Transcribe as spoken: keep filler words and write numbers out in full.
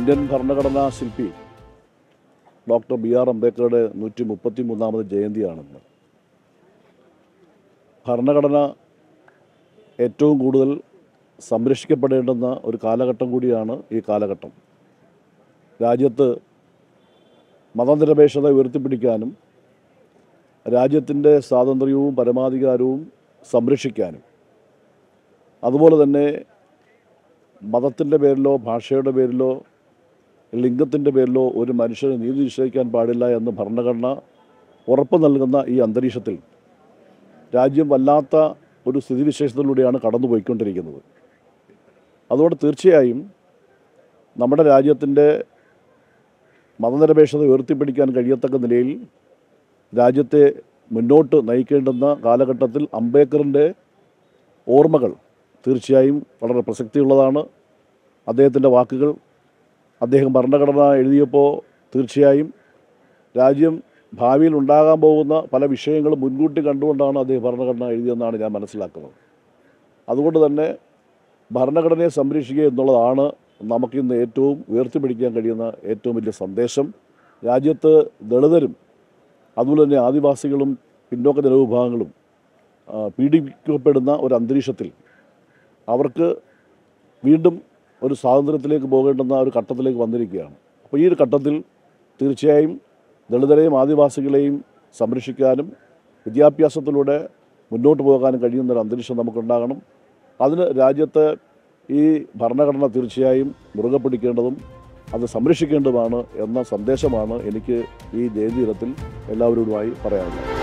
Indian ഭരണഘടനാ ശില്പി doctor B R അംബേദ്കറുടെ നൂറ്റി മുപ്പത്തി മൂന്നാമത് ജയന്തിയാണെന്ന്. ഭരണഘടന ഏറ്റവും കൂടുതൽ സംരക്ഷിക്കപ്പെടേണ്ടുന്ന ഒരു കാലഘട്ടം കൂടിയാണ് ഈ കാലഘട്ടം. രാജ്യത്ത് മതനിരപേക്ഷത ഉയർത്തിപ്പിടിക്കാനും രാജ്യത്തിൻ്റെ സ്വാതന്ത്ര്യവും പരമാധികാരവും സംരക്ഷിക്കാനും അതുപോലെ തന്നെ മതത്തിൻ്റെ പേരിലോ ഭാഷയുടെ പേരിലോ ലിംഗത്തിൻ്റെ പേരിലോ ഒരു മനുഷ്യന് നീതി നിഷേധിക്കാൻ പാടില്ല എന്ന് ഭരണഘടന ഉറപ്പ് നൽകുന്ന ഈ അന്തരീക്ഷത്തിൽ രാജ്യം വല്ലാത്ത ഒരു സ്ഥിതിവിശേഷത്തിലൂടെയാണ് കടന്നുപോയിക്കൊണ്ടിരിക്കുന്നത്. അതുകൊണ്ട് തീർച്ചയായും നമ്മുടെ രാജ്യത്തിൻ്റെ മതനിരപേക്ഷത ഉയർത്തിപ്പിടിക്കാൻ കഴിയത്തക്ക നിലയിൽ രാജ്യത്തെ മുന്നോട്ട് നയിക്കേണ്ടുന്ന കാലഘട്ടത്തിൽ അംബേദ്കറിൻ്റെ ഓർമ്മകൾ തീർച്ചയായും വളരെ പ്രസക്തിയുള്ളതാണ്. അദ്ദേഹത്തിൻ്റെ വാക്കുകൾ അദ്ദേഹം ഭരണഘടന എഴുതിയപ്പോൾ തീർച്ചയായും രാജ്യം ഭാവിയിൽ ഉണ്ടാകാൻ പോകുന്ന പല വിഷയങ്ങളും മുൻകൂട്ടി കണ്ടുകൊണ്ടാണ് അദ്ദേഹം ഭരണഘടന എഴുതിയെന്നാണ് ഞാൻ മനസ്സിലാക്കുന്നത്. അതുകൊണ്ട് തന്നെ ഭരണഘടനയെ സംരക്ഷിക്കുക എന്നുള്ളതാണ് നമുക്കിന്ന് ഏറ്റവും ഉയർത്തിപ്പിടിക്കാൻ കഴിയുന്ന ഏറ്റവും വലിയ സന്ദേശം. രാജ്യത്ത് ദളിതരും അതുപോലെ തന്നെ ആദിവാസികളും പിന്നോക്ക ജനവിഭാഗങ്ങളും പീഡിപ്പിക്കപ്പെടുന്ന ഒരു അന്തരീക്ഷത്തിൽ അവർക്ക് വീണ്ടും ഒരു സ്വാതന്ത്ര്യത്തിലേക്ക് പോകേണ്ടുന്ന ഒരു ഘട്ടത്തിലേക്ക് വന്നിരിക്കുകയാണ്. അപ്പോൾ ഈ ഒരു ഘട്ടത്തിൽ തീർച്ചയായും ദളിതരെയും ആദിവാസികളെയും സംരക്ഷിക്കാനും വിദ്യാഭ്യാസത്തിലൂടെ മുന്നോട്ട് പോകാനും കഴിയുന്നൊരു അന്തരീക്ഷം നമുക്കുണ്ടാകണം. അതിന് രാജ്യത്തെ ഈ ഭരണഘടന തീർച്ചയായും മുറുകെ പിടിക്കേണ്ടതും അത് സംരക്ഷിക്കേണ്ടതുമാണ് എന്ന സന്ദേശമാണ് എനിക്ക് ഈ ജയന്തി ദിനത്തിൽ എല്ലാവരോടുമായി പറയാനുള്ളത്.